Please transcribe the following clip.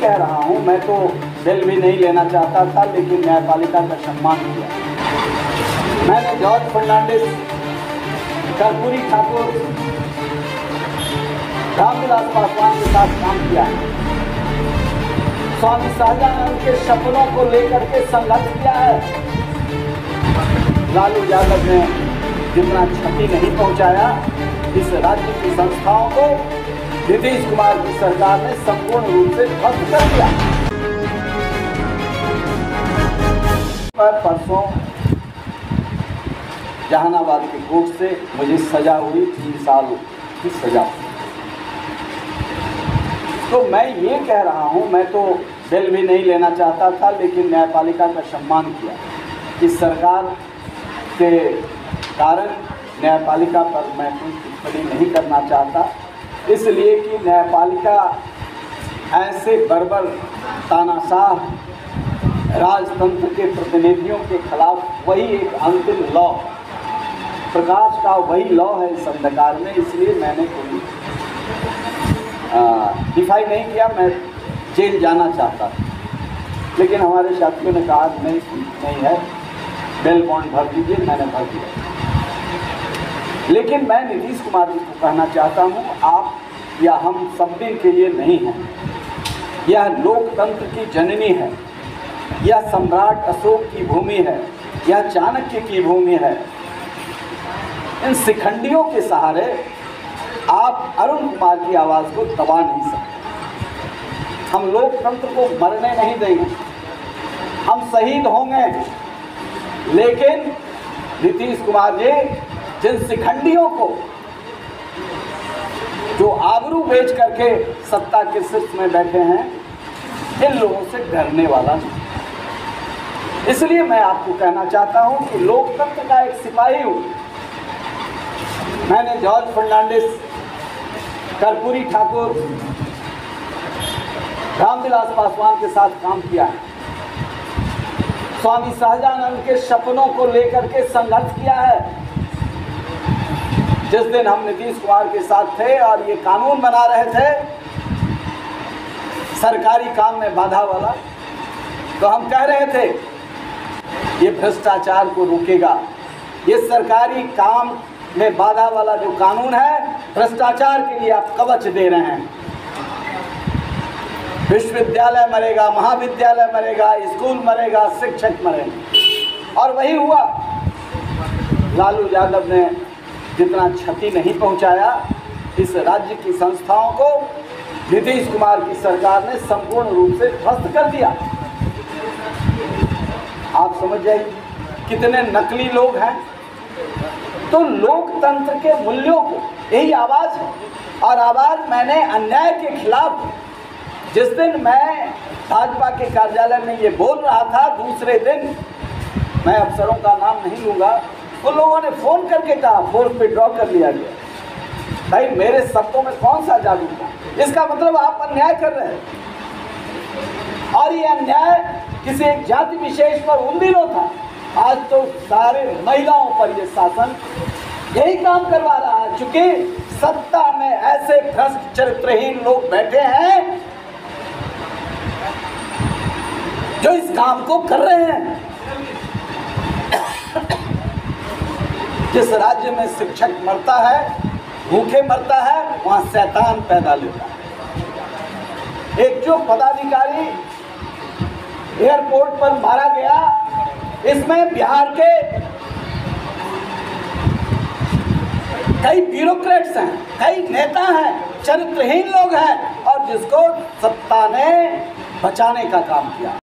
कह रहा हूँ, मैं तो बिल भी नहीं लेना चाहता था, लेकिन न्यायपालिका का सम्मान किया। मैंने जॉर्ज फर्नांडिस, कर्पूरी ठाकुर, रामविलास पासवान के साथ काम किया है। स्वामी शाहजहां के सपनों को लेकर के संघर्ष किया है। लालू यादव ने जितना क्षति नहीं पहुंचाया, इस राज्य की संस्थाओं को नीतीश कुमार की सरकार ने संपूर्ण रूप से ध्वस्त कर दिया। परसों जहानाबाद के कोर्ट से मुझे सजा हुई, 3 साल की सजा। तो मैं ये कह रहा हूँ, मैं तो बिल भी नहीं लेना चाहता था, लेकिन न्यायपालिका का सम्मान किया। इस सरकार के कारण न्यायपालिका पर मैं कोई टिप्पणी नहीं करना चाहता, इसलिए कि न्यायपालिका ऐसे बर्बर तानाशाह राजतंत्र के प्रतिनिधियों के खिलाफ वही एक अंतिम लॉ, प्रकाश का वही लॉ है इस अंधकार में, इसलिए मैंने कोई डिफाई नहीं किया। मैं जेल जाना चाहता था, लेकिन हमारे साथियों ने कहा नहीं है, बेल बॉन्ड भर दीजिए। मैंने भर दिया। लेकिन मैं नीतीश कुमार जी को कहना चाहता हूँ, आप या हम सब दिन के लिए नहीं हैं। यह लोकतंत्र की जननी है, यह सम्राट अशोक की भूमि है, यह चाणक्य की भूमि है। इन शिखंडियों के सहारे आप अरुण कुमार की आवाज़ को दबा नहीं सकते। हम लोकतंत्र को मरने नहीं देंगे, हम शहीद होंगे, लेकिन नीतीश कुमार जी जिन शिखंडियों को जो आबरू बेच करके सत्ता के शीर्ष में बैठे हैं, इन लोगों से डरने वाला नहीं। इसलिए मैं आपको कहना चाहता हूं कि लोकतंत्र का एक सिपाही हूं। मैंने जॉर्ज फर्नांडिस, कर्पूरी ठाकुर, रामविलास पासवान के साथ काम किया है। स्वामी शाहजहां के सपनों को लेकर के संघर्ष किया है। जिस दिन हम नीतीश कुमार के साथ थे और ये कानून बना रहे थे सरकारी काम में बाधा वाला, तो हम कह रहे थे ये भ्रष्टाचार को रोकेगा। ये सरकारी काम में बाधा वाला जो कानून है, भ्रष्टाचार के लिए आप कवच दे रहे हैं। विश्वविद्यालय मरेगा, महाविद्यालय मरेगा, स्कूल मरेगा, शिक्षक मरेगा। और वही हुआ। लालू यादव ने जितना क्षति नहीं पहुंचाया, इस राज्य की संस्थाओं को नीतीश कुमार की सरकार ने संपूर्ण रूप से ध्वस्त कर दिया। आप समझ जाइए कितने नकली लोग हैं। तो लोकतंत्र के मूल्यों को यही आवाज़ है, और आवाज़ मैंने अन्याय के खिलाफ, जिस दिन मैं भाजपा के कार्यालय में ये बोल रहा था, दूसरे दिन, मैं अफसरों का नाम नहीं लूँगा, उन लोगों ने फ़ोन करके कहा फोर्स पे ड्रॉ कर लिया गया। भाई मेरे शब्दों में कौन सा जादू था? इसका मतलब आप अन्याय कर रहे हैं, और ये अन्याय किसी एक जाति विशेष पर उन दिनों था। आज तो सारे महिलाओं पर ये शासन यही काम करवा रहा है, चूंकि सत्ता में ऐसे भ्रष्ट चरित्रहीन लोग बैठे हैं जो इस काम को कर रहे हैं। जिस राज्य में शिक्षक मरता है, भूखे मरता है, वहाँ शैतान पैदा लेता है। एक जो पदाधिकारी एयरपोर्ट पर मारा गया, इसमें बिहार के कई ब्यूरोक्रेट्स हैं, कई नेता हैं, चरित्रहीन लोग हैं, और जिसको सत्ता ने बचाने का काम किया।